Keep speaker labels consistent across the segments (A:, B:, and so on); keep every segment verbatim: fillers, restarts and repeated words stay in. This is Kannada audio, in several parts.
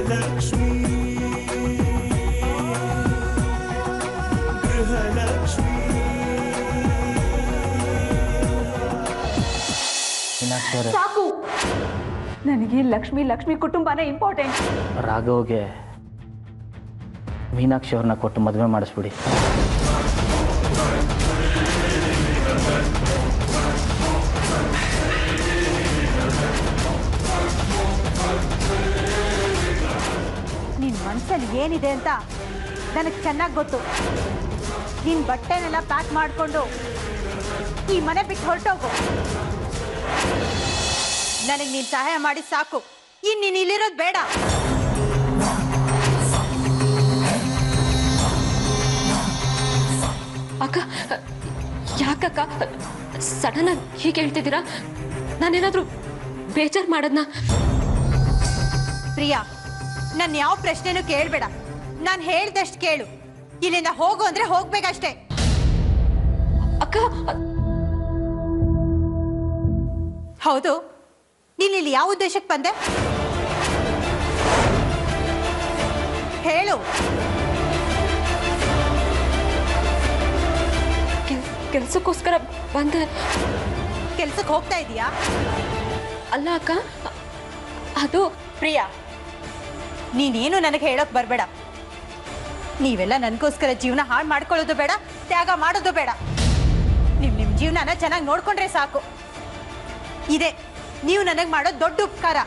A: ಗೃಹಲಕ್ಷ್ಮಿ ಗೃಹಲಕ್ಷ್ಮಿ.
B: ಸಾಕು, ನನಗೆ ಲಕ್ಷ್ಮಿ ಲಕ್ಷ್ಮಿ ಕುಟುಂಬನೇ ಇಂಪಾರ್ಟೆಂಟ್.
C: ರಾಘವ್ಗೆ ಮೀನಾಕ್ಷಿ ಅವ್ರನ್ನ ಕೊಟ್ಟು ಮದುವೆ ಮಾಡಿಸ್ಬಿಡಿ.
B: ನಿನ್ನ ಮನಸ್ಸಲ್ಲಿ ಏನಿದೆ ಅಂತ ನನಗೆ ಚೆನ್ನಾಗಿ ಗೊತ್ತು. ನಿನ್ನ ಬಟ್ಟೆನೆಲ್ಲ ಪ್ಯಾಕ್ ಮಾಡಿಕೊಂಡು ಈ ಮನೆ ಬಿಟ್ಟು ಹೊರಟೋಗು. ನನಗೆ ನೀನು ಸಹಾಯ ಮಾಡಿ ಸಾಕು. ಇನ್ನು ನೀನು ಇಲ್ಲಿರೋದು ಬೇಡ.
D: ಅಕ್ಕ, ಯಾಕಕ್ಕ ಸಡನ್ ಆಗಿ ಹೀಗೆ ಹೇಳ್ತಿದ್ದೀರಾ? ನಾನೇನಾದ್ರೂ ಬೇಜಾರು ಮಾಡೋದ್ನ?
B: ಪ್ರಿಯಾ, ನನ್ನ ಯಾವ ಪ್ರಶ್ನೆನೂ ಕೇಳಬೇಡ. ನಾನು ಹೇಳ್ದಷ್ಟು ಕೇಳು. ಇಲ್ಲಿಂದ ಹೋಗು ಅಂದ್ರೆ ಹೋಗ್ಬೇಕಷ್ಟೇ.
D: ಅಕ್ಕ,
B: ಹೌದು, ನೀನು ಇಲ್ಲಿ ಯಾವ ಉದ್ದೇಶಕ್ಕೆ ಬಂದೆ ಹೇಳು.
D: ಕೆಲ್ಸಕ್ಕೋಸ್ಕರ ಬಂದೆ.
B: ಕೆಲ್ಸಕ್ಕೆ ಹೋಗ್ತಾ ಇದೀಯಾ?
D: ಅಲ್ಲ ಅಕ್ಕ, ಅದು
B: ಪ್ರಿಯಾ, ನೀನೇನು ನನಗೆ ಹೇಳೋಕೆ ಬರಬೇಡ. ನೀವೆಲ್ಲ ನನಗೋಸ್ಕರ ಜೀವನ ಹಾಳು ಮಾಡ್ಕೊಳ್ಳೋದು ಬೇಡ, ತ್ಯಾಗ ಮಾಡೋದು ಬೇಡ. ನಿಮ್ಮ ನಿಮ್ಮ ಜೀವನನ ಚೆನ್ನಾಗಿ ನೋಡ್ಕೊಂಡ್ರೆ ಸಾಕು. ಇದೆ ನೀವು ನನಗೆ ಮಾಡೋ ದೊಡ್ಡ ಉಪಕಾರ.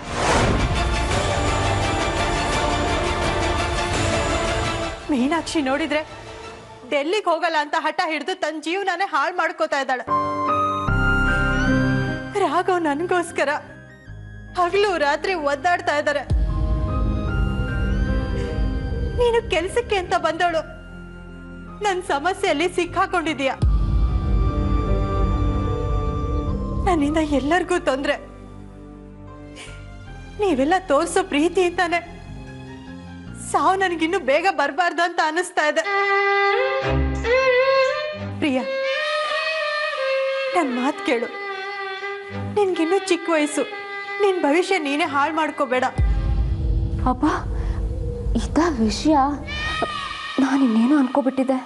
B: ಮೀನಾಕ್ಷಿ ನೋಡಿದ್ರೆ ಡೆಲ್ಲಿಗೆ ಹೋಗಲ್ಲ ಅಂತ ಹಠ ಹಿಡಿದು ತನ್ನ ಜೀವನನೇ ಹಾಳು ಮಾಡ್ಕೋತಾ ಇದ್ದಾಳೆ. ರಾಘವ್ ನನಗೋಸ್ಕರ ಹಗಲು ರಾತ್ರಿ ಒದ್ದಾಡ್ತಾ ಇದ್ದಾರೆ. ನೀನು ಕೆಲ್ಸಕ್ಕೆ ಅಂತ ಬಂದವಳು ನನ್ನ ಸಮಸ್ಯೆಯಲ್ಲಿ ಸಿಕ್ಕಾಕೊಂಡಿದೀಯ. ನನ್ನಿಂದ ಎಲ್ಲರಿಗೂ ತೊಂದ್ರೆ. ನೀವೆಲ್ಲ ತೋರಿಸೋ ಪ್ರೀತಿ ಅಂತಾನೆ ಸಾವು ನನಗಿನ್ನೂ ಬೇಗ ಬರಬಾರ್ದು ಅಂತ ಅನಿಸ್ತಾ ಇದೆ. ಪ್ರಿಯಾ, ನನ್ನ ಮಾತು ಕೇಳು. ನಿನ್ಗಿನ್ನೂ ಚಿಕ್ಕ ವಯಸ್ಸು. ನಿನ್ ಭವಿಷ್ಯ ನೀನೇ ಹಾಳು ಮಾಡ್ಕೋಬೇಡ.
D: ಅಪ್ಪ, ಇದ ವಿಷಯ ನಾನಿನ್ನೇನು ಅನ್ಕೋಬಿಟ್ಟಿದ್ದೆ.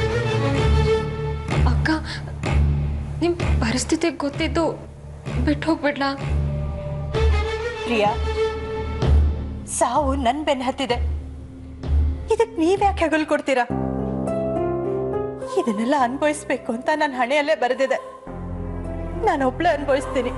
D: ಅಕ್ಕ, ನಿಮ್ಮ ಪರಿಸ್ಥಿತಿ ಗೊತ್ತಿದ್ದು ಬಿಟ್ಟು ಹೋಗ್ಬಿಡ್ಲಾ?
B: ಪ್ರಿಯಾ, ಸಾವು ನನ್ ಬೆನ್ನ ಹತ್ತಿದೆ. ಇದಕ್ ನೀವ್ಯಾಕೆ ಹೆಗಲು ಕೊಡ್ತೀರಾ? ಇದನ್ನೆಲ್ಲ ಅನುಭವಿಸ್ಬೇಕು ಅಂತ ನನ್ನ ಹಣೆಯಲ್ಲೇ ಬರೆದಿದೆ. ನಾನು ಒಬ್ಳೆ ಅನುಭವಿಸ್ತೀನಿ.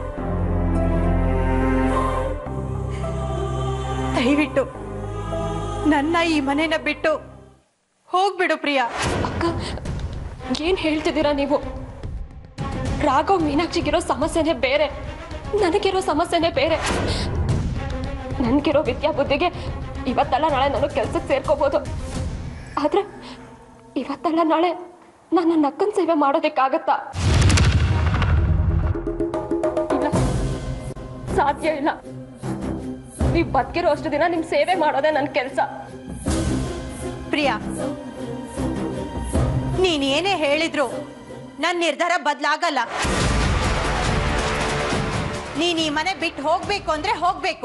B: ದಯವಿಟ್ಟು ನನ್ನ ಈ ಮನೆನ ಬಿಟ್ಟು ಹೋಗ್ಬಿಡು ಪ್ರಿಯಾ.
D: ಅಕ್ಕ, ಏನ್ ಹೇಳ್ತಿದ್ದೀರಾ ನೀವು? ರಾಘವ್ ಮೀನಾಕ್ಷಿಗಿರೋ ಸಮಸ್ಯೆನೇ ಬೇರೆ, ನನಗಿರೋ ಸಮಸ್ಯೆನೇ ಬೇರೆ. ನನ್ಗಿರೋ ವಿದ್ಯಾ ಬುದ್ಧಿಗೆ ಇವತ್ತಲ್ಲ ನಾಳೆ ನಾನು ಕೆಲ್ಸಕ್ಕೆ ಸೇರ್ಕೋಬಹುದು. ಆದ್ರೆ ಇವತ್ತಲ್ಲ ನಾಳೆ ನನ್ನ ನಕ್ಕನ್ ಸೇವೆ ಮಾಡೋದಕ್ಕಾಗತ್ತಾ? ಇಲ್ಲ, ಸಾಧ್ಯ ಇಲ್ಲ. ನೀವ್ ಬದುಕಿರೋ ಅಷ್ಟು ದಿನ ನಿಮ್ ಸೇವೆ ಮಾಡೋದೇ ನನ್ನ ಕೆಲಸ.
B: ಪ್ರಿಯಾ, ನೀನ್ ಏನೇ ಹೇಳಿದ್ರು ನನ್ನ ನಿರ್ಧಾರ ಬದಲಾಗಲ್ಲ. ನೀನ್ ಈ ಮನೆ ಬಿಟ್ಟು ಹೋಗ್ಬೇಕು ಅಂದ್ರೆ ಹೋಗ್ಬೇಕು.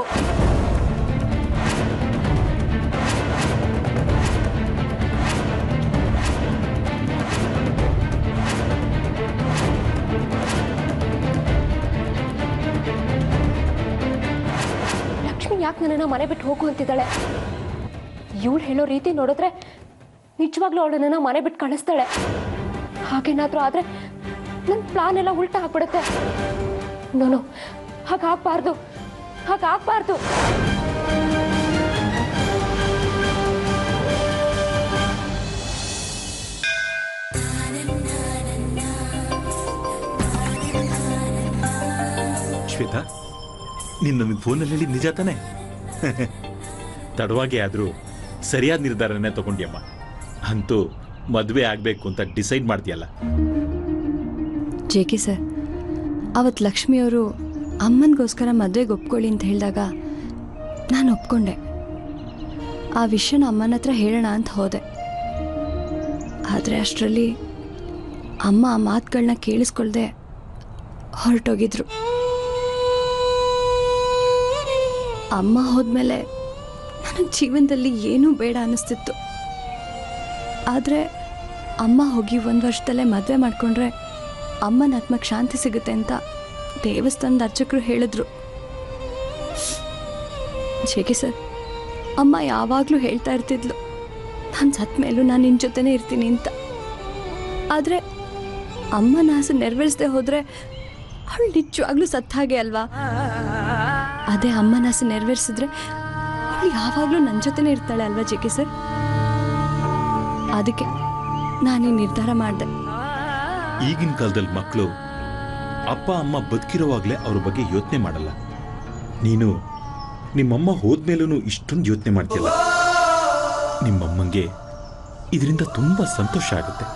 D: ಲಕ್ಷ್ಮಿ ಯಾಕೆ ನನ್ನನ್ನ ಮನೆ ಬಿಟ್ಟು ಹೋಗು ಅಂತಿದ್ದಾಳೆ? ಇವಳು ಹೇಳೋ ರೀತಿ ನೋಡಿದ್ರೆ ನಿಜವಾಗ್ಲೂ ಅವಳು ನನ್ನ ಮನೆ ಬಿಟ್ಟು ಕಳಿಸ್ತಾಳೆ. ಹಾಗೇನಾದ್ರೂ ಆದ್ರೆ ನನ್ನ ಪ್ಲಾನ್ ಎಲ್ಲ ಉಲ್ಟಾ ಹಾಕ್ಬಿಡುತ್ತೆ. ನೋನು, ಹಾಗಾಗ್ಬಾರ್ದು, ಹಾಗಾಗ್ಬಾರ್ದು.
E: ಶ್ವೇತಾ, ನೀನು ನನಗೆ ಫೋನಲ್ಲಿ ಹೇಳಿದ ನಿಜ ತಾನೆ? ತಡವಾಗಿ ಆದರೂ ಸರಿಯಾದ ನಿರ್ಧಾರನೇ ತಗೊಂಡ್ಯಮ್ಮ. ಅಂತೂ ಮದುವೆ ಆಗಬೇಕು ಅಂತ ಡಿಸೈಡ್ ಮಾಡ್ತೀಯಲ್ಲ.
F: ಜೆ ಕೆ ಸರ್, ಅವತ್ತು ಲಕ್ಷ್ಮಿಯವರು ಅಮ್ಮನಿಗೋಸ್ಕರ ಮದುವೆಗೆ ಒಪ್ಕೊಳ್ಳಿ ಅಂತ ಹೇಳಿದಾಗ ನಾನು ಒಪ್ಕೊಂಡೆ. ಆ ವಿಷಯನ ಅಮ್ಮನ ಹತ್ರ ಹೇಳೋಣ ಅಂತ ಹೋದೆ. ಆದರೆ ಅಷ್ಟರಲ್ಲಿ ಅಮ್ಮ ಆ ಮಾತುಗಳನ್ನ ಕೇಳಿಸ್ಕೊಳ್ದೆ ಹೊರಟೋಗಿದ್ರು. ಅಮ್ಮ ಹೋದ್ಮೇಲೆ ನನಗೆ ಜೀವನದಲ್ಲಿ ಏನೂ ಬೇಡ ಅನ್ನಿಸ್ತಿತ್ತು. ಆದರೆ ಅಮ್ಮ ಹೋಗಿ ಒಂದು ವರ್ಷದಲ್ಲೇ ಮದುವೆ ಮಾಡಿಕೊಂಡ್ರೆ ಅಮ್ಮನ ಆತ್ಮಕ್ಕೆ ಶಾಂತಿ ಸಿಗುತ್ತೆ ಅಂತ ದೇವಸ್ಥಾನದ ಅರ್ಚಕರು ಹೇಳಿದ್ರು. ಜೇಕೆ ಸರ್, ಅಮ್ಮ ಯಾವಾಗಲೂ ಹೇಳ್ತಾ ಇರ್ತಿದ್ಲು, ನಾನು ಸತ್ತ ಮೇಲೂ ನಾನು ನಿನ್ನ ಜೊತೆನೇ ಇರ್ತೀನಿ ಅಂತ. ಆದರೆ ಅಮ್ಮನ ಆಸೆ ನೆರವೇರಿಸದೆ ಹೋದರೆ ಅವಳು ನಿಜವಾಗ್ಲೂ ಸತ್ತ ಹಾಗೆ ಅಲ್ವಾ? ಅದೇ ಅಮ್ಮನ ಆಸೆ ನೆರವೇರಿಸಿದ್ರೆ ಅವಳು ಯಾವಾಗಲೂ ನನ್ನ ಜೊತೆನೇ ಇರ್ತಾಳೆ ಅಲ್ವಾ ಜೇಕೆ ಸರ್? ಅದಕ್ಕೆ ನಾನು ಈ ನಿರ್ಧಾರ ಮಾಡಿದೆ.
E: ಈಗಿನ ಕಾಲದಲ್ಲಿ ಮಕ್ಕಳು ಅಪ್ಪ ಅಮ್ಮ ಬದುಕಿರೋವಾಗಲೇ ಅವ್ರ ಬಗ್ಗೆ ಯೋಚನೆ ಮಾಡಲ್ಲ. ನೀನು ನಿಮ್ಮಮ್ಮ ಹೋದ್ಮೇಲೂ ಇಷ್ಟೊಂದು ಯೋಚನೆ ಮಾಡ್ತಿಲ್ಲ. ನಿಮ್ಮಮ್ಮಂಗೆ ಇದರಿಂದ ತುಂಬ ಸಂತೋಷ ಆಗುತ್ತೆ.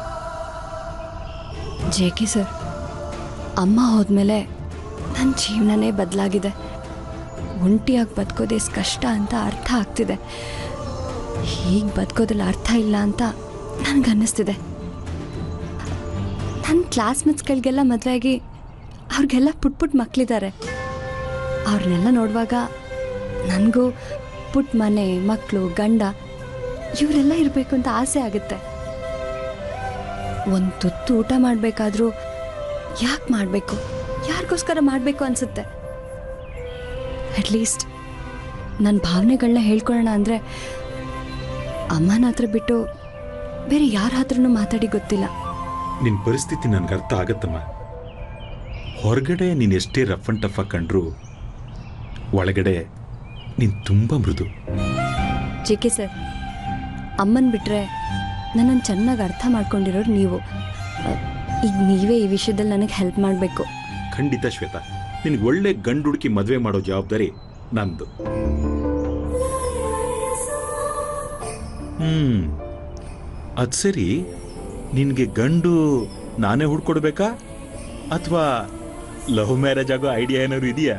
F: ಜೇಕೆ ಸರ್, ಅಮ್ಮ ಹೋದ್ಮೇಲೆ ನನ್ನ ಜೀವನನೇ ಬದಲಾಗಿದೆ. ಒಂಟಿಯಾಗಿ ಬದುಕೋದೇ ಕಷ್ಟ ಅಂತ ಅರ್ಥ ಆಗ್ತಿದೆ. ಹೀಗೆ ಬದುಕೋದ್ರಲ್ಲಿ ಅರ್ಥ ಇಲ್ಲ ಅಂತ ನನಗನ್ನಿಸ್ತಿದೆ. ನನ್ನ ಕ್ಲಾಸ್ಮೇಟ್ಸ್ಗಳಿಗೆಲ್ಲ ಮದುವೆ ಆಗಿ ಅವ್ರಿಗೆಲ್ಲ ಪುಟ್ ಪುಟ್ ಮಕ್ಕಳಿದ್ದಾರೆ. ಅವ್ರನ್ನೆಲ್ಲ ನೋಡುವಾಗ ನನಗೂ ಪುಟ್ಟ ಮನೆ, ಮಕ್ಕಳು, ಗಂಡ ಇವರೆಲ್ಲ ಇರಬೇಕು ಅಂತ ಆಸೆ ಆಗುತ್ತೆ. ಒಂದು ತುತ್ತು ಊಟ ಮಾಡಬೇಕಾದ್ರೂ ಯಾಕೆ ಮಾಡಬೇಕು, ಯಾರಿಗೋಸ್ಕರ ಮಾಡಬೇಕು ಅನಿಸುತ್ತೆ. ಅಟ್ಲೀಸ್ಟ್ ನನ್ನ ಭಾವನೆಗಳನ್ನ ಹೇಳ್ಕೊಳ್ಳೋಣ ಅಂದರೆ ಅಮ್ಮನ ಹತ್ರ ಬಿಟ್ಟು ಬೇರೆ ಯಾರ ಹತ್ರನೂ ಮಾತಾಡಿ ಗೊತ್ತಿಲ್ಲ.
E: ನಿನ್ನ ಪರಿಸ್ಥಿತಿ ನನಗೆ ಅರ್ಥ ಆಗತ್ತಮ್ಮ. ಹೊರಗಡೆ ನೀನು ಎಷ್ಟೇ ರಫ್ ಅಂಡ್ ಟಫ್ ಕಂಡ್ರು ಒಳಗಡೆ ನೀನು ತುಂಬ ಮೃದು.
F: ಜೇಕೆ ಸರ್, ಅಮ್ಮನ ಬಿಟ್ಟರೆ ನನ್ನನ್ನು ಚೆನ್ನಾಗಿ ಅರ್ಥ ಮಾಡ್ಕೊಂಡಿರೋರು ನೀವು. ಈಗ ನೀವೇ ಈ ವಿಷಯದಲ್ಲಿ ನನಗೆ ಹೆಲ್ಪ್ ಮಾಡಬೇಕು.
E: ಖಂಡಿತ ಶ್ವೇತಾ, ನಿನಗೆ ಒಳ್ಳೆ ಗಂಡು ಹುಡುಕಿ ಮದುವೆ ಮಾಡೋ ಜವಾಬ್ದಾರಿ ನಂದು. ಹ್ಮ್ ಅದು ಸರಿ, ನಿನಗೆ ಗಂಡು ನಾನೇ ಹುಡ್ಕೊಡ್ಬೇಕಾ ಅಥವಾ ಲವ್ ಮ್ಯಾರೇಜ್ ಆಗೋ ಐಡಿಯಾ ಏನಾದ್ರು ಇದೆಯಾ?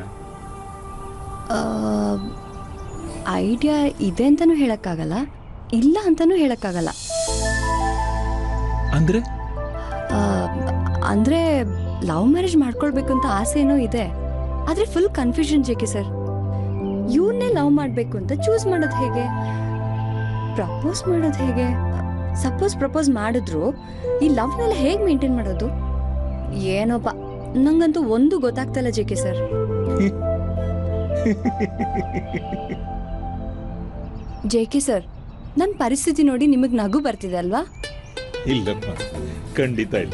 F: ಐಡಿಯಾ ಇದೆ ಅಂತಲೂ ಹೇಳೋಕ್ಕಾಗಲ್ಲ, ಇಲ್ಲ ಅಂತಲೂ ಹೇಳೋಕ್ಕಾಗಲ್ಲ.
E: ಅಂದರೆ
F: ಅಂದರೆ ಲವ್ ಮ್ಯಾರೇಜ್ ಮಾಡ್ಕೊಳ್ಬೇಕು ಅಂತ ಆಸೆನೂ ಇದೆ. ಆದರೆ ಫುಲ್ ಕನ್ಫ್ಯೂಷನ್ ಜೇಕೆ ಸರ್. ಇವನ್ನೇ ಲವ್ ಮಾಡಬೇಕು ಅಂತ ಚೂಸ್ ಮಾಡೋದು ಹೇಗೆ, ಪ್ರಪೋಸ್ ಮಾಡೋದು ಹೇಗೆ? ಸಪೋಸ್ ಪ್ರಪೋಸ್ ಮಾಡಿದ್ರು ಈ ಲವ್ನೆಲ್ಲ ಹೇಗೆ ಮೇಂಟೈನ್ ಮಾಡೋದು? ಏನೋಪ್ಪ, ನಂಗಂತೂ ಒಂದು ಗೊತ್ತಾಗ್ತಲ್ಲ ಜೇಕೆ ಸರ್. ಜೇಕೆ ಸರ್, ನನ್ನ ಪರಿಸ್ಥಿತಿ ನೋಡಿ ನಿಮಗೆ ನಗು ಬರ್ತಿದೆ ಅಲ್ವಾ?
E: ಇಲ್ಲಪ್ಪ, ಖಂಡಿತ ಇಲ್ಲ.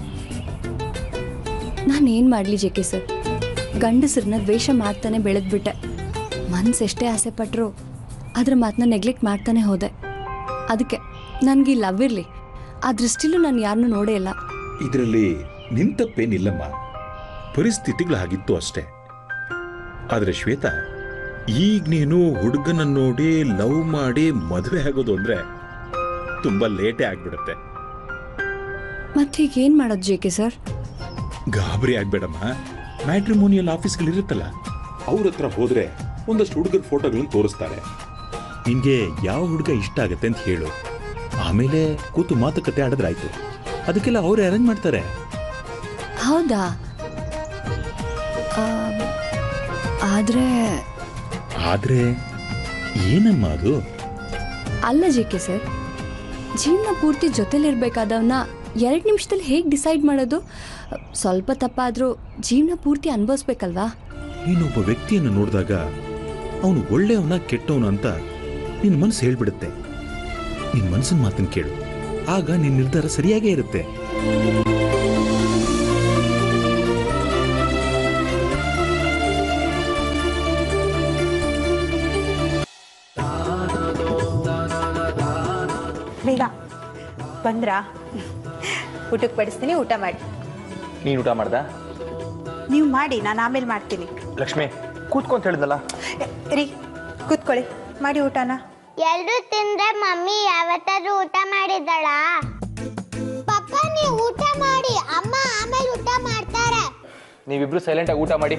F: ನಾನೇನು ಮಾಡಲಿ ಜೇಕೆ ಸರ್, ಗಂಡಸರನ್ನ ದ್ವೇಷ ಮಾಡ್ತಾನೆ ಬೆಳೆದ್ಬಿಟ್ಟೆ. ಮನ್ಸು ಎಷ್ಟೇ ಆಸೆ ಪಟ್ಟರು ಅದ್ರ ಮಾತನ್ನ ನೆಗ್ಲೆಕ್ಟ್ ಮಾಡ್ತಾನೆ ಹೋದೆ. ಅದಕ್ಕೆ ನನಗೆ ಲವ್ ಇರಲಿ, ಆ ದೃಷ್ಟಿಲೂ ನಾನು ಯಾರನ್ನೂ ನೋಡೇ ಇಲ್ಲ.
E: ಇದರಲ್ಲಿ ನಿನ್ ತಪ್ಪೇನಿಲ್ಲಮ್ಮ, ಪರಿಸ್ಥಿತಿಗಳು ಆಗಿತ್ತು ಅಷ್ಟೇ. ಆದರೆ ಶ್ವೇತಾ, ಈಗ ನೀನು ಹುಡುಗನ ನೋಡಿ ಲವ್ ಮಾಡಿ ಮದುವೆ ಆಗೋದು ಅಂದ್ರೆ ತುಂಬಾ ಲೇಟೇ ಆಗ್ಬಿಡುತ್ತೆ.
F: ಮತ್ತೀಗ ಏನು ಮಾಡೋದು ಜೇಕೆ ಸರ್?
E: ಗಾಬರಿ ಆಗ್ಬೇಡಮ್ಮ. ಮ್ಯಾಟ್ರಿಮೋನಿಯಲ್ ಆಫೀಸ್ಗಳಿರುತ್ತಲ್ಲ, ಅವ್ರ ಹತ್ರ ಹೋದ್ರೆ ಒಂದಷ್ಟು ಹುಡುಗರ ಫೋಟೋಗಳನ್ನು ತೋರಿಸ್ತಾರೆ. ನಿನ್ಗೆ ಯಾವ ಹುಡುಗ ಇಷ್ಟ ಆಗತ್ತೆ ಅಂತ ಹೇಳು, ಆಮೇಲೆ ಕೂತು ಮಾತುಕತೆ ಆಡಿದ್ರಾಯ್ತು. ಅದಕ್ಕೆಲ್ಲ ಅವರೇ ಅರೇಂಜ್ ಮಾಡ್ತಾರೆ.
F: ಹೌದಾ? ಆದ್ರೆ
E: ಆದ್ರೆ ಏನಮ್ಮ ಅದು?
F: ಅಲ್ಲ ಜೇಕೆ ಸರ್, ಜೀವನ ಪೂರ್ತಿ ಜೊತೆಲಿರ್ಬೇಕಾದವನ್ನ ಎರಡು ನಿಮಿಷದಲ್ಲಿ ಹೇಗೆ ಡಿಸೈಡ್ ಮಾಡೋದು? ಸ್ವಲ್ಪ ತಪ್ಪಾದರೂ ಜೀವನ ಪೂರ್ತಿ ಅನುಭವಿಸ್ಬೇಕಲ್ವಾ?
E: ನೀನೊಬ್ಬ ವ್ಯಕ್ತಿಯನ್ನು ನೋಡಿದಾಗ ಅವನು ಒಳ್ಳೆಯವನ ಕೆಟ್ಟವನ ಅಂತ ನಿನ್ನ ಮನಸ್ಸು ಹೇಳ್ಬಿಡುತ್ತೆ. ನಿನ್ನ ಮನಸ್ಸಿನ ಮಾತನ್ನು ಕೇಳು, ಆಗ ನಿನ್ನ ನಿರ್ಧಾರ ಸರಿಯಾಗೇ ಇರುತ್ತೆ.
B: ಬೇಗ ಬಂದ್ರಾ? ಊಟಕ್ಕೆ ಬಡಿಸ್ತೀನಿ, ಊಟ ಮಾಡಿ.
C: ನೀನು ಊಟ ಮಾಡ್ದ?
B: ನೀವು ಮಾಡಿ, ನಾನು ಆಮೇಲೆ ಮಾಡ್ತೀನಿ.
C: ಲಕ್ಷ್ಮಿ ಕೂತ್ಕೊಂತ ಹೇಳಿದ್ನಲ್ಲ.
B: ರೀ ಕೂತ್ಕೊಳ್ಳಿ, ಮಾಡಿ ಊಟನ.
A: ಎಲ್ರು ತಿಂದ್ರೆ ಮಮ್ಮಿ ಯಾವತ್ತಾದ್ರೂ ಊಟ ಮಾಡಿದಳ? ಪಪ್ಪ ನೀವು ಊಟ ಮಾಡಿ, ಅಮ್ಮ ಆಮೇಲೆ ಊಟ ಮಾಡ್ತಾರೆ.
C: ನೀವಿಬ್ರು ಸೈಲೆಂಟ್ ಆಗಿ ಊಟ ಮಾಡಿ.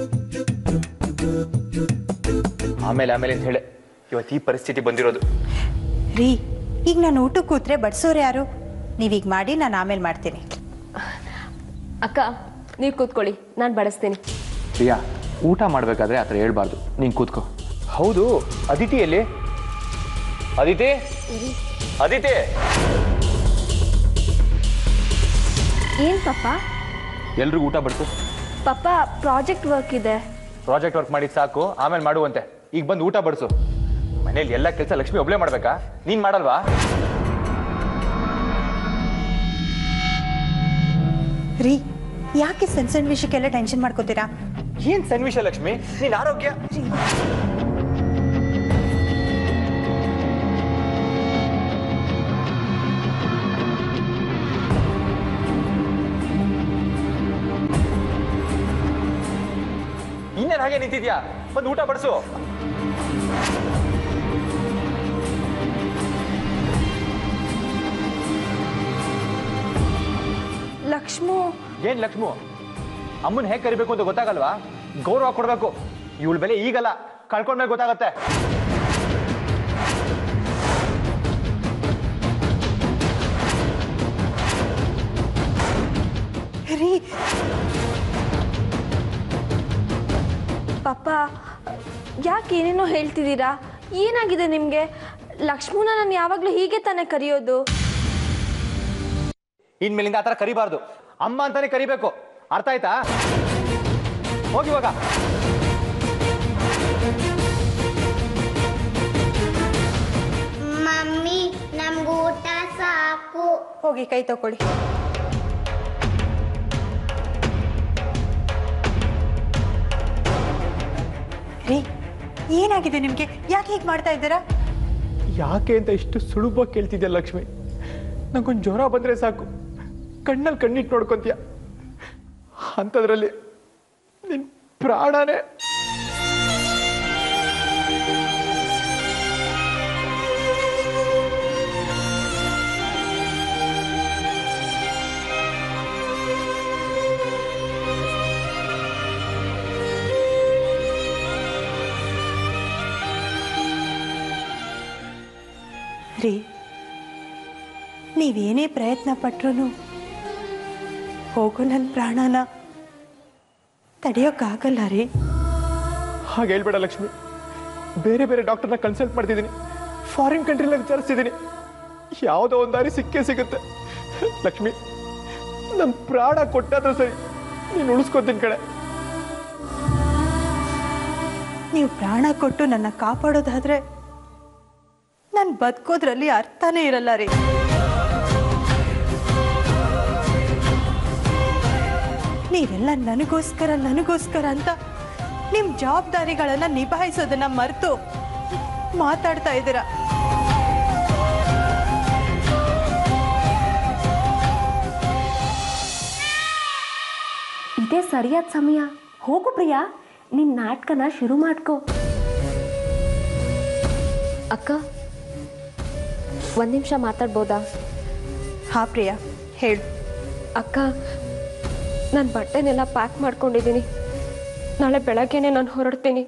C: ಆಮೇಲೆ ಆಮೇಲೆ ಅಂತ ಹೇಳಿ ಇವತ್ತು ಈ ಪರಿಸ್ಥಿತಿ ಬಂದಿರೋದು.
B: ರೀ, ಈಗ ನಾನು ಊಟಕ್ಕೆ ಕೂತ್ರೆ ಬಡಿಸೋರು ಯಾರು? ನೀವೀಗ ಮಾಡಿ, ನಾನು ಆಮೇಲೆ ಮಾಡ್ತೀನಿ.
D: ಅಕ್ಕ, ನೀವು ಕೂತ್ಕೊಳ್ಳಿ, ನಾನು ಬಡಿಸ್ತೀನಿ.
C: ಪ್ರಿಯಾ, ಊಟ ಮಾಡಬೇಕಾದ್ರೆ ಆ ಥರ ಹೇಳ್ಬಾರ್ದು. ನೀನು ಕೂತ್ಕೋ. ಹೌದು, ಅದಿತಿಯಲ್ಲಿ ಅದಿತಿ ಅದಿತಿ
D: ಏನ್ ಪಪ್ಪ?
C: ಎಲ್ರಿಗೂ ಊಟ ಬಡಿಸು.
D: ಪಪ್ಪ ಪ್ರಾಜೆಕ್ಟ್ ವರ್ಕ್ ಇದೆ.
C: ಪ್ರಾಜೆಕ್ಟ್ ವರ್ಕ್ ಮಾಡಿದ್ ಸಾಕು, ಆಮೇಲೆ ಮಾಡುವಂತೆ. ಈಗ ಬಂದು ಊಟ ಬಡಿಸು. ಮನೇಲಿ ಎಲ್ಲ ಕೆಲಸ ಲಕ್ಷ್ಮಿ ಒಬ್ಳೆ ಮಾಡ್ಬೇಕಾ? ನೀನ್ ಮಾಡಲ್ವಾ?
B: ರೀ, ಯಾಕೆ ಸಣ್ಣ ಸಣ್ಣ ವಿಷಯಕ್ಕೆಲ್ಲ ಟೆನ್ಷನ್ ಮಾಡ್ಕೋತೀರಾ?
C: ಏನ್ ಸಣ್ಣ ವಿಷಯ ಲಕ್ಷ್ಮಿ? ನೀನ್ ಆರೋಗ್ಯ ಇನ್ನೇನ್ ಹಾಗೆ ನಿಂತಿದ್ಯಾ? ಬಂದು ಊಟ ಬಡಿಸು.
D: ಲಕ್ಷ್ಮು.
C: ಏನ್ ಲಕ್ಷ್ಮು? ಅಮ್ಮನ್ ಹೇಗ್ ಕರಿಬೇಕು ಅಂತ ಗೊತ್ತಾಗಲ್ವಾ? ಗೌರವ ಕೊಡ್ಬೇಕು. ಇವಳ ಬೆಲೆ ಈಗಲ್ಲ, ಕಳ್ಕೊಂಡ್ಮೇಲೆ ಗೊತ್ತಾಗತ್ತೆ.
B: ರೀ,
D: ಪಪ್ಪ ಯಾಕೆ ಏನೇನೋ ಹೇಳ್ತಿದ್ದೀರಾ? ಏನಾಗಿದೆ ನಿಮಗೆ? ಲಕ್ಷ್ಮೂನ ನಾನು ಯಾವಾಗಲೂ ಹೀಗೆ ತಾನೇ ಕರೆಯೋದು.
C: ಇನ್ಮೇಲಿಂದ ಆತರ ಕರಿಬಾರ್ದು. ಅಮ್ಮ ಅಂತಾನೆ ಕರಿಬೇಕು. ಅರ್ಥ ಆಯ್ತಾ? ಹೋಗಿವಾಗ.
A: ಮಮ್ಮಿ ನಮ್ಗೆ ಊಟ ಸಾಕು.
B: ಹೋಗಿ ಕೈ ತಕೊಳ್ಳಿ. ರೀ, ಏನಾಗಿದೆ ನಿಮ್ಗೆ? ಯಾಕೆ ಹೀಗೆ ಮಾಡ್ತಾ ಇದ್ದೀರಾ?
C: ಯಾಕೆ ಅಂತ ಇಷ್ಟು ಸುಲಭ ಕೇಳ್ತಿದ್ಯಾ ಲಕ್ಷ್ಮಿ? ನಂಗೊಂದು ಜ್ವರ ಬಂದ್ರೆ ಸಾಕು, ಕಣ್ಣಲ್ಲಿ ಕಣ್ಣಿಟ್ಟು ನೋಡ್ಕೊಂತೀಯ. ಅಂಥದ್ರಲ್ಲಿ ನಿನ್ ಪ್ರಾಣನೇ.
B: ರೀ, ನೀವೇನೇ ಪ್ರಯತ್ನ ಪಟ್ರೂ ಹೋಗೋ ನನ್ನ ಪ್ರಾಣನ ತಡೆಯೋಕ್ಕಾಗಲ್ಲ ರೀ.
C: ಹಾಗೆ ಹೇಳ್ಬೇಡ ಲಕ್ಷ್ಮಿ. ಬೇರೆ ಬೇರೆ ಡಾಕ್ಟರ್ನ ಕನ್ಸಲ್ಟ್ ಮಾಡ್ತಿದ್ದೀನಿ, ಫಾರಿನ್ ಕಂಟ್ರಿಲ ವಿಚಾರಿಸ್ತಿದ್ದೀನಿ. ಯಾವುದೋ ಒಂದು ದಾರಿ ಸಿಕ್ಕೇ ಸಿಗುತ್ತೆ ಲಕ್ಷ್ಮಿ. ನಮ್ಮ ಪ್ರಾಣ ಕೊಟ್ಟಾದ್ರೂ ಸರಿ, ನೀನು ಉಳಿಸ್ಕೊತೀನಿ ಕಡೆ.
B: ನೀವು ಪ್ರಾಣ ಕೊಟ್ಟು ನನ್ನ ಕಾಪಾಡೋದಾದ್ರೆ ನಾನು ಬದುಕೋದ್ರಲ್ಲಿ ಅರ್ಥನೇ ಇರಲ್ಲ ರೀ. ನೀವೆಲ್ಲ ನನಗೋಸ್ಕರ ನನಗೋಸ್ಕರ ಅಂತ ನಿಮ್ಮ ಜವಾಬ್ದಾರಿಗಳನ್ನ ನಿಭಾಯಿಸೋದನ್ನ ಮರೆತು ಮಾತಾಡ್ತಾ ಇದ್ದೀರಾ.
D: ಇದೇ ಸರಿಯಾದ ಸಮಯ. ಹೋಗು ಪ್ರಿಯಾ, ನಿನ್ನ ನಾಟಕನ ಶುರು ಮಾಡ್ಕೋ. ಅಕ್ಕ, ಒಂದು ನಿಮಿಷ ಮಾತಾಡ್ಬೋದಾ?
B: ಹಾ ಪ್ರಿಯಾ, ಹೇಳು.
D: ಅಕ್ಕ, ನಾನು ಬಟ್ಟೆನೆಲ್ಲ ಪ್ಯಾಕ್ ಮಾಡ್ಕೊಂಡಿದ್ದೀನಿ. ನಾಳೆ ಬೆಳಗ್ಗೆನೆ ನಾನು ಹೊರಡ್ತೀನಿ.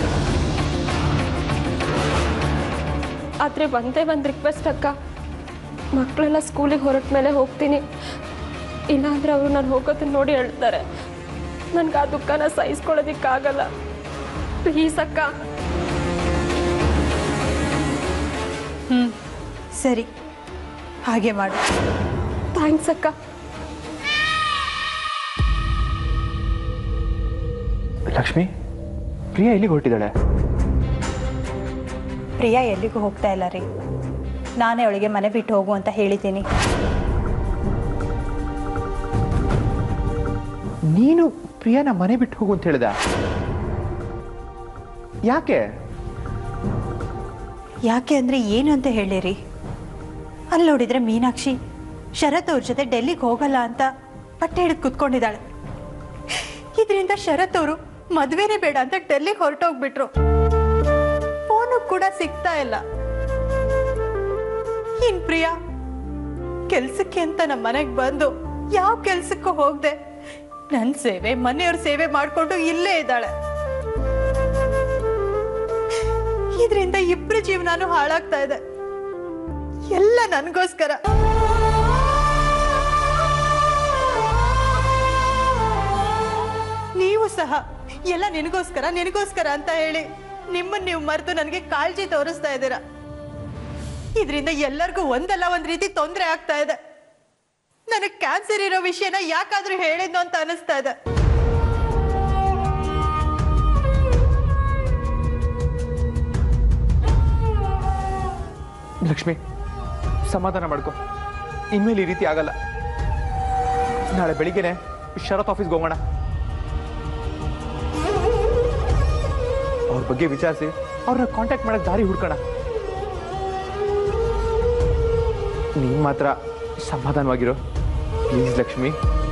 D: ಆದರೆ ಒಂದೇ ಒಂದು ರಿಕ್ವೆಸ್ಟ್ ಅಕ್ಕ, ಮಕ್ಕಳೆಲ್ಲ ಸ್ಕೂಲಿಗೆ ಹೊರಟ ಮೇಲೆ ಹೋಗ್ತೀನಿ. ಇಲ್ಲಾಂದರೆ ಅವರು ನಾನು ಹೋಗೋದನ್ನ ನೋಡಿ ಹೇಳ್ತಾರೆ. ನನಗೆ ಆ ದುಃಖನ ಸಹಿಸ್ಕೊಳ್ಳೋದಕ್ಕಾಗಲ್ಲ. ಪ್ಲೀಸ್ ಅಕ್ಕ.
B: ಹ್ಞೂ ಸರಿ, ಹಾಗೆ ಮಾಡು.
D: ಥ್ಯಾಂಕ್ಸ್ ಅಕ್ಕ.
C: ಲಕ್ಷ್ಮಿ, ಪ್ರಿಯಾ ಎಲ್ಲಿಗೆ ಹೊರಟಿದ್ದಾಳೆ?
B: ಪ್ರಿಯಾ ಎಲ್ಲಿಗೂ ಹೋಗ್ತಾ ಇಲ್ಲ ರೀ. ನಾನೇ ಅವಳಿಗೆ ಮನೆ ಬಿಟ್ಟು ಹೋಗು ಅಂತ ಹೇಳಿದ್ದೀನಿ.
C: ನೀನು ಪ್ರಿಯಾನ ಮನೆ ಬಿಟ್ಟು ಹೋಗು ಅಂತ ಹೇಳ್ದ? ಯಾಕೆ?
B: ಯಾಕೆ ಅಂದರೆ ಏನು ಅಂತ ಹೇಳಿರಿ. ಅಲ್ಲಿ ನೋಡಿದರೆ ಮೀನಾಕ್ಷಿ ಶರತ್ ಅವ್ರ ಜೊತೆ ಡೆಲ್ಲಿಗೆ ಹೋಗಲ್ಲ ಅಂತ ಪಟ್ಟೆ ಹಿಡಿದು ಕುತ್ಕೊಂಡಿದ್ದಾಳೆ. ಇದರಿಂದ ಶರತ್ ಅವರು ಮದುವೆನೇ ಬೇಡ ಅಂತ ಡೆಲ್ಲಿಗೆ ಹೊರಟೋಗ್ಬಿಟ್ರು. ಫೋನು ಕೂಡ ಸಿಗ್ತಾ ಇಲ್ಲ. ಇನ್ ಪ್ರಿಯಾ ಕೆಲ್ಸಕ್ಕೆ ಅಂತ ನಮ್ಮ ಮನೆಗೆ ಬಂದು ಯಾವ ಕೆಲ್ಸಕ್ಕೂ ಹೋಗದೆ ನನ್ನ ಸೇವೆ ಮನೆಯವ್ರ ಸೇವೆ ಮಾಡ್ಕೊಂಡು ಇಲ್ಲೇ ಇದ್ದಾಳೆ. ಇದರಿಂದ ಇಬ್ರು ಜೀವನಾನು ಹಾಳಾಗ್ತಾ ಇದೆ. ಎಲ್ಲ ನನಗೋಸ್ಕರ. ನೀವು ಸಹ ಎಲ್ಲ ನಿನಗೋಸ್ಕರ ನಿನಗೋಸ್ಕರ ಅಂತ ಹೇಳಿ ನಿಮ್ಮನ್ನ ನೀವು ಮರೆತು ನನಗೆ ಕಾಳಜಿ ತೋರಿಸ್ತಾ ಇದ್ದೀರಾ. ಇದರಿಂದ ಎಲ್ಲರಿಗೂ ಒಂದಲ್ಲ ಒಂದ್ ರೀತಿ ತೊಂದರೆ ಆಗ್ತಾ ಇದೆ. ನನಗೆ ಕ್ಯಾನ್ಸರ್ ಇರೋ ವಿಷಯನ ಯಾಕಾದ್ರೂ ಹೇಳಿದ್ನು ಅಂತ ಅನಿಸ್ತಾ ಇದೆ.
C: ಲಕ್ಷ್ಮಿ, ಸಮಾಧಾನ ಮಾಡ್ಕೊ. ಇನ್ಮೇಲೆ ಈ ರೀತಿ ಆಗಲ್ಲ. ನಾಳೆ ಬೆಳಿಗ್ಗೆನೆ ಶರತ್ ಆಫೀಸ್ಗೆ ಹೋಗೋಣ. ಅವ್ರ ಬಗ್ಗೆ ವಿಚಾರಿಸಿ ಅವ್ರನ್ನ ಕಾಂಟ್ಯಾಕ್ಟ್ ಮಾಡಕ್ ದಾರಿ ಹುಡ್ಕೋಣ. ನೀನ್ ಮಾತ್ರ ಸಮಾಧಾನವಾಗಿರೋ ಪ್ಲೀಸ್ ಲಕ್ಷ್ಮಿ.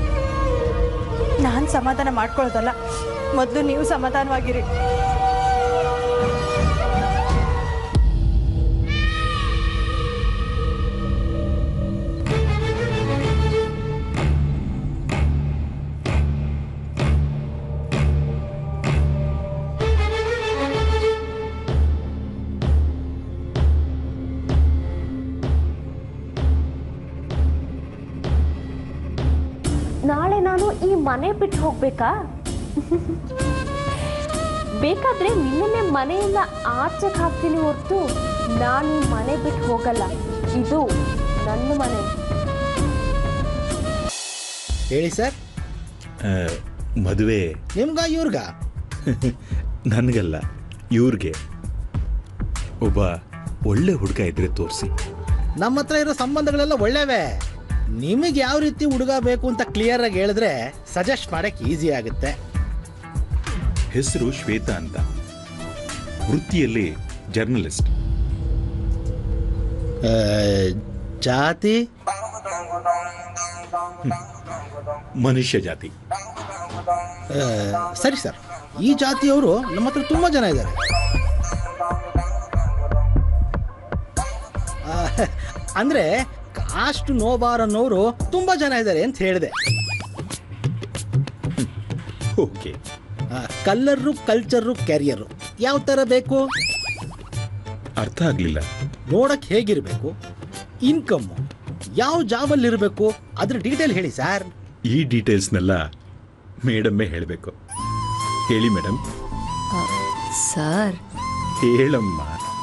B: ನಾನ್ ಸಮಾಧಾನ ಮಾಡ್ಕೊಳ್ಳೋದಲ್ಲ, ಮೊದಲು ನೀವು ಸಮಾಧಾನವಾಗಿರಿ.
D: ನಾಳೆ ನಾನು ಈ ಮನೆ ಬಿಟ್ಟು ಹೋಗ್ಬೇಕಾ? ಬೇಕಾದ್ರೆ ನಿನ್ನೆ ಮನೆಯಿಂದ ಆಚೆಗೆ ಹಾಕ್ತೀನಿ ಹೊರತು ನಾನು ಈ ಮನೆ ಬಿಟ್ಟು ಹೋಗಲ್ಲ. ಇದು ನನ್ನ ಮನೆ.
G: ಹೇಳಿ ಸರ್.
E: ಮದುವೆ
G: ನಿಮ್ಗ ಇವ್ರಿಗ?
E: ನನಗಲ್ಲ, ಇವ್ರಿಗೆ. ಒಬ್ಬ ಒಳ್ಳೆ ಹುಡುಗ ಇದ್ರೆ ತೋರಿಸಿ.
G: ನಮ್ಮ ಹತ್ರ ಇರೋ ಸಂಬಂಧಗಳೆಲ್ಲ ಒಳ್ಳೆವೇ. ನಿಮಗೆ ಯಾವ ರೀತಿ ಹುಡುಗ ಬೇಕು ಅಂತ ಕ್ಲಿಯರ್ ಆಗಿ ಹೇಳಿದ್ರೆ ಸಜೆಸ್ಟ್ ಮಾಡಕ್ ಈಸಿ ಆಗುತ್ತೆ.
E: ಹೆಸರು ಶ್ವೇತಾ ಅಂತ, ವೃತ್ತಿಯಲ್ಲಿ ಜರ್ನಲಿಸ್ಟ್.
G: ಜಾತಿ
E: ಮನುಷ್ಯ ಜಾತಿ.
G: ಸರಿ ಸರ್, ಈ ಜಾತಿಯವರು ನಮ್ಮ ಹತ್ರ ತುಂಬಾ ಜನ ಇದ್ದಾರೆ. ಅಂದ್ರೆ ಕಾಸ್ಟ್ ನೋಬಾರ್ ಅನ್ನೋರು ತುಂಬಾ ಜನ ಇದ್ದಾರೆ ಅಂತ ಹೇಳಿದೆ.
E: ಓಕೆ.
G: ಕಲ್ಲರು, ಕಲ್ಚರು, ಕ್ಯಾರಿಯರು ಯಾವ ತರ ಬೇಕು?
E: ಅರ್ಥ ಆಗ್ಲಿಲ್ಲ.
G: ನೋಡಕ್ ಹೇಗಿರ್ಬೇಕು, ಇನ್ಕಮ್ ಯಾವ ಜಾಬಲ್ಲಿ ಇರಬೇಕು, ಅದ್ರ ಡೀಟೇಲ್ ಹೇಳಿ ಸರ್.
E: ಈ ಡೀಟೇಲ್ಸ್ನೆಲ್ಲ ಮೇಡಮ್ಮೇ ಹೇಳಬೇಕು. ಹೇಳಿ ಮೇಡಮ್.
F: ಸರ್,
E: ಹೇಳಮ್ಮ.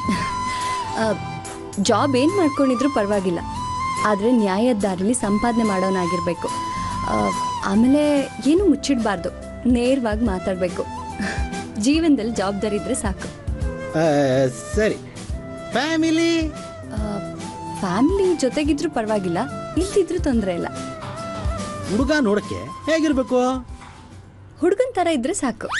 F: ಜಾಬ್ ಏನು ಮಾಡ್ಕೊಂಡಿದ್ರು ಪರವಾಗಿಲ್ಲ, ಆದರೆ ನ್ಯಾಯದ ದಾರಿಲಿ ಸಂಪಾದನೆ ಮಾಡೋನಾಗಿರ್ಬೇಕು. ಆಮೇಲೆ ಏನು ಮುಚ್ಚಿಡಬಾರ್ದು, ನೇರವಾಗಿ ಮಾತಾಡಬೇಕು. ಜೀವನದಲ್ಲಿ ಜವಾಬ್ದಾರಿ ಇದ್ರೆ ಸಾಕು.
G: ಸರಿ, ಫ್ಯಾಮಿಲಿ?
F: ಫ್ಯಾಮಿಲಿ ಜೊತೆಗಿದ್ರು ಪರವಾಗಿಲ್ಲ, ಇಲ್ದಿದ್ರು ತೊಂದರೆ ಇಲ್ಲ.
G: ಹುಡುಗ ನೋಡಕ್ಕೆ ಹೇಗಿರ್ಬೇಕು?
F: ಹುಡುಗನ ಥರ ಇದ್ರೆ ಸಾಕು.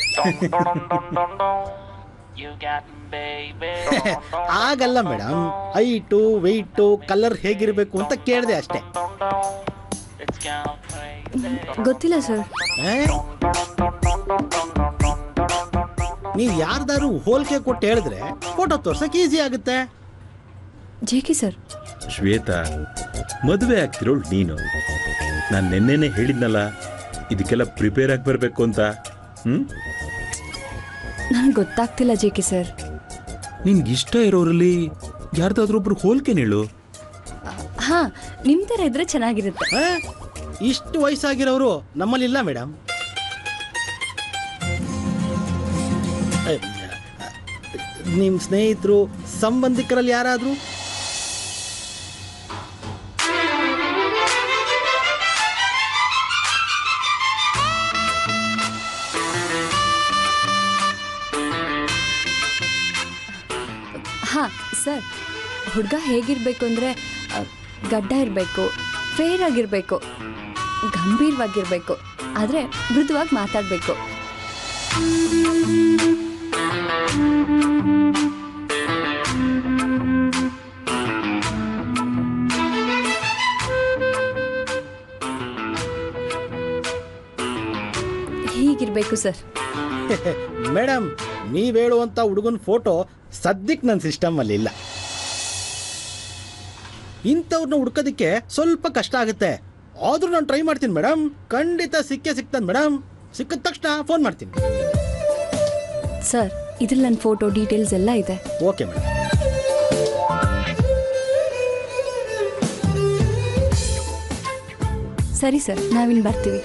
G: ಆಗಲ್ಲ ಮೇಡಮ್, ಹೈಟು, ವೆಯ್ಟು, ಕಲರ್ ಹೇಗಿರ್ಬೇಕು ಅಂತ ಕೇಳಿದೆ ಅಷ್ಟೇ.
F: ಗೊತ್ತಿಲ್ಲ ಸರ್.
G: ನೀವು ಯಾರ್ದಾರು ಹೋಲಿಕೆ ಕೊಟ್ಟು ಹೇಳಿದ್ರೆ ಫೋಟೋ ತೋರ್ಸಕ್ ಈಸಿ ಆಗುತ್ತೆ.
F: ಜೇಕೆ ಸರ್.
E: ಶ್ವೇತಾ, ಮದುವೆ ಆಗ್ತಿರೋಳು ನೀನು. ನಾನು ನಿನ್ನೆನೆ ಹೇಳಿದ್ನಲ್ಲ ಇದಕ್ಕೆಲ್ಲ ಪ್ರಿಪೇರ್ ಆಗಿ ಬರಬೇಕು ಅಂತ. ಹ್ಮ್
F: ನನಗೆ ಗೊತ್ತಾಗ್ತಿಲ್ಲ ಜೇಕೆ ಸರ್.
E: ನಿನ್ಗೆ ಇಷ್ಟ ಇರೋರಲ್ಲಿ ಯಾರ್ದಾದ್ರೂ ಒಬ್ರು ಹೋಲ್ಕೆ ಹೇಳು.
F: ಹಾ, ನಿಮ್ ತರ ಇದ್ರೆ ಚೆನ್ನಾಗಿರುತ್ತೆ.
G: ಇಷ್ಟು ವಯಸ್ಸಾಗಿರೋರು ನಮ್ಮಲ್ಲಿಲ್ಲ ಮೇಡಮ್. ನಿಮ್ ಸ್ನೇಹಿತರು, ಸಂಬಂಧಿಕರಲ್ಲಿ ಯಾರಾದ್ರೂ?
F: ಹಾ ಸರ್, ಹುಡುಗ ಹೇಗಿರ್ಬೇಕು ಅಂದರೆ ಗಡ್ಡ ಇರಬೇಕು, ಫೇರ್ ಆಗಿರಬೇಕು, ಗಂಭೀರವಾಗಿರಬೇಕು, ಆದರೆ ಮೃದುವಾಗಿ ಮಾತಾಡಬೇಕು. ಹೀಗಿರಬೇಕು ಸರ್.
G: ಮೇಡಮ್, ನೀವ್ ಹೇಳುವಂತ ಹುಡುಗನ ಫೋಟೋ ಸದ್ಯಕ್ಕೆ ನನ್ನ ಸಿಸ್ಟಮ್ ಅಲ್ಲಿ ಇಲ್ಲ. ಇಂಥವ್ರನ್ನ ಹುಡ್ಕೋದಿಕ್ಕೆ ಸ್ವಲ್ಪ ಕಷ್ಟ ಆಗುತ್ತೆ. ಆದ್ರೂ ನಾನು ಟ್ರೈ ಮಾಡ್ತೀನಿ ಮೇಡಮ್. ಖಂಡಿತ ಸಿಕ್ಕೇ ಸಿಗ್ತಾನೆ ಮೇಡಮ್. ಸಿಕ್ಕಿದ ತಕ್ಷಣ ಫೋನ್ ಮಾಡ್ತೀನಿ.
F: ಸರ್, ಇದ್ರಲ್ಲಿ ನನ್ನ ಫೋಟೋ ಡೀಟೇಲ್ಸ್ ಎಲ್ಲ ಇದೆ.
G: Okay madam.
F: ಸರಿ ಸರ್, ನಾವಿನ್ ಬರ್ತೀವಿ.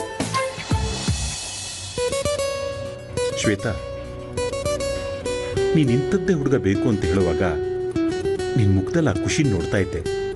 E: ಶ್ವೇತಾ, ನೀನ್ ಇಂಥದ್ದೇ ಹುಡುಗ ಬೇಕು ಅಂತ ಹೇಳುವಾಗ ನಿನ್ ಮುಖದಲ್ಲಿ ಆ ಖುಷಿ ನೋಡ್ತಾ ಇದ್ದೆ.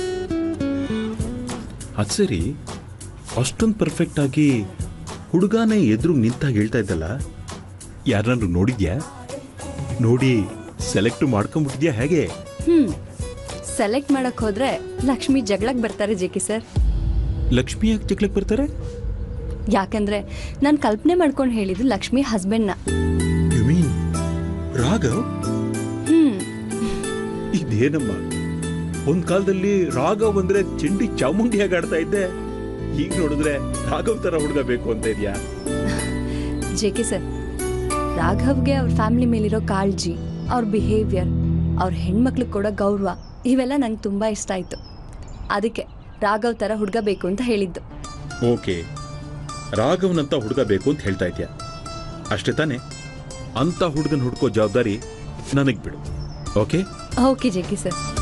E: ಅದ್ ಸರಿ, ಅಷ್ಟೊಂದು ಪರ್ಫೆಕ್ಟ್ ಆಗಿ ಹುಡುಗನೇ ಎದುರು ನಿಂತಾಗ ಹೇಳ್ತಾ ಇದ್ದಲ್ಲ, ಯಾರನ್ನಾರು ನೋಡಿದ್ಯಾ? ನೋಡಿ ಸೆಲೆಕ್ಟ್ ಮಾಡ್ಕೊಂಡ್ಬಿಟ್ಟಿದ್ಯಾ ಹೇಗೆ?
F: ಹ್ಮ್ ಸೆಲೆಕ್ಟ್ ಮಾಡಕ್ ಹೋದ್ರೆ ಲಕ್ಷ್ಮಿ ಜಗಳಕ್ಕೆ ಬರ್ತಾರೆ ಜೆ ಕೆ ಸರ್.
E: ಲಕ್ಷ್ಮಿ ಯಾಕೆ ಜಗಳಕ್ಕೆ ಬರ್ತಾರೆ?
F: ಯಾಕಂದ್ರೆ ನಾನು ಕಲ್ಪನೆ ಮಾಡ್ಕೊಂಡು ಹೇಳಿದ್ದು ಲಕ್ಷ್ಮಿ ಹಸ್ಬೆಂಡ್ನ.
E: You mean Raghav?
F: ಹ್ಮ್
E: ಇದೇನಮ್ಮ, ಒಂದ್ ಕಾಲದಲ್ಲಿ ರಾಘವ್ ಅಂದ್ರೆ ಚೆಂಡಿ ಚಾಮುಂಡಿಯಾಗಿ ಆಡ್ತಾ ಇದ್ದೆ, ಈಗ ನೋಡಿದ್ರೆ ರಾಘವ್ ತರ ಹುಡುಗ ಬೇಕು ಅಂತ ಇದೆಯಾ?
F: ಜೆ ಕೆ ಸರ್, ರಾಘವ್ಗೆ ಅವ್ರ ಫ್ಯಾಮಿಲಿ ಮೇಲಿರೋ ಕಾಳಜಿ, ಅವ್ರ ಬಿಹೇವಿಯರ್, ಅವ್ರ ಹೆಣ್ಮಕ್ಳಿಗೆ ಕೊಡೋ ಗೌರವ, ಇವೆಲ್ಲ ನಂಗೆ ತುಂಬಾ ಇಷ್ಟ ಆಯ್ತು. ಅದಕ್ಕೆ ರಾಘವ್ ತರ ಹುಡುಗ ಬೇಕು ಅಂತ ಹೇಳಿದ್ದು.
E: ಓಕೆ, ರಾಘವ್ನಂತ ಹುಡುಗ ಬೇಕು ಅಂತ ಹೇಳ್ತಾ ಇದ್ಯಾ ಅಷ್ಟೇ ತಾನೆ? ಅಂತ ಹುಡುಗನ ಹುಡ್ಕೋ ಜವಾಬ್ದಾರಿ ನನಗ್ ಬಿಡು. Okay
F: okay J K sir.